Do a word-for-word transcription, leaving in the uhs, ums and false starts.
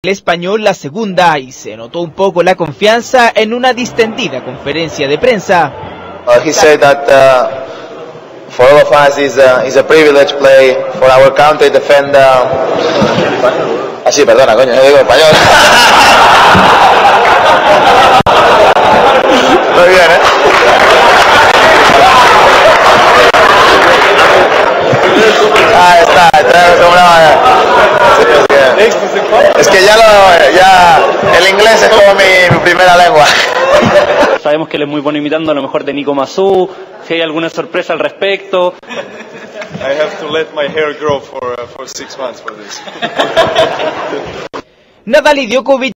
el español la segunda y se notó un poco la confianza en una distendida conferencia de prensa. Uh, he said that uh, for all of us is a, is a privilege play for our country defend. Uh... Ah, sí, perdona, coño, yo digo español. Muy bien, ¿eh? Ahí está, tenemos una... Es que ya lo, ya el inglés es como mi, mi primera lengua. Sabemos que él es muy bueno imitando a lo mejor de Nico Massú. Si hay alguna sorpresa al respecto. I have to let my hair grow for uh, for six months for this. Nadal y Djokovic